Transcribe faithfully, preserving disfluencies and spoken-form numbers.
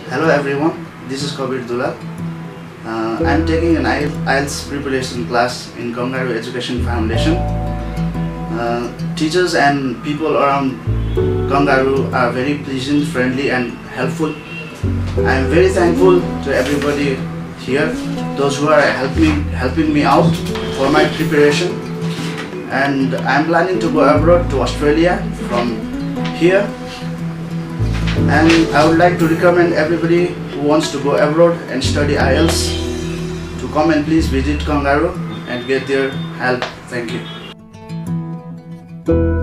Hello everyone, this is Kabir Dulal. Uh, I am taking an I E L T S preparation class in Kangaroo Education Foundation. Uh, teachers and people around Kangaroo are very pleasant, friendly and helpful. I am very thankful to everybody here, those who are helping, helping me out for my preparation. And I am planning to go abroad to Australia from here. And I would like to recommend everybody who wants to go abroad and study I E L T S to come and please visit Kangaroo and get their help. Thank you.